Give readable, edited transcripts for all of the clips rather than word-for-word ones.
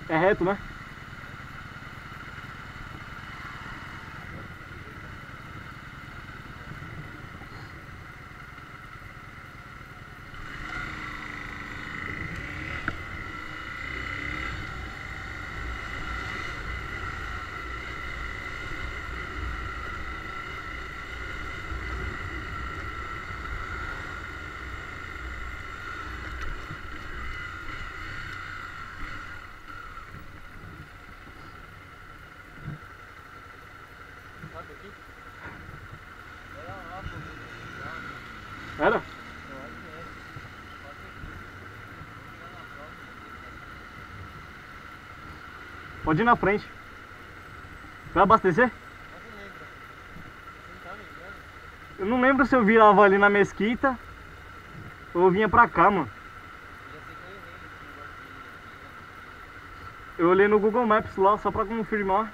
É reto, né? Era? Pode ir na frente. Vai abastecer? Eu não lembro se eu virava ali na mesquita ou eu vinha pra cá, mano. Eu olhei no Google Maps lá só pra confirmar.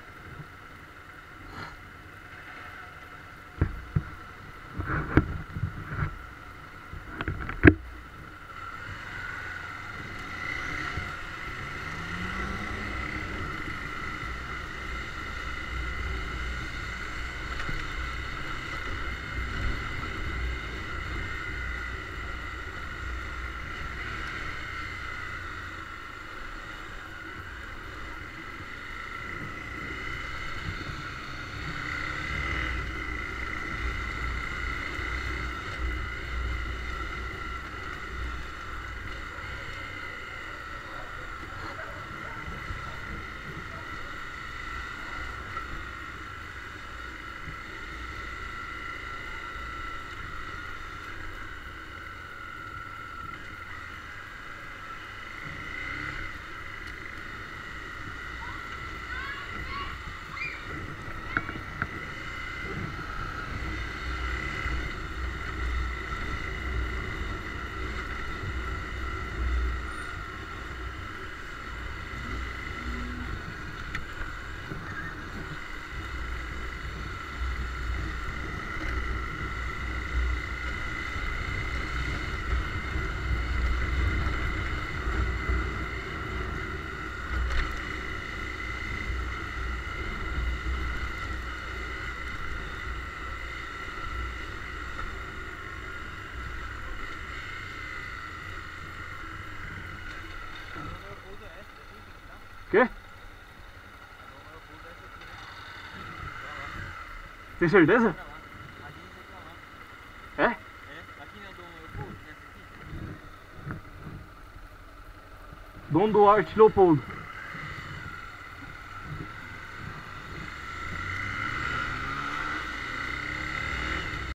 Quê? Tem certeza? É? Aqui não, do aeroporto, nessa aqui. Dom Duarte Leopoldo.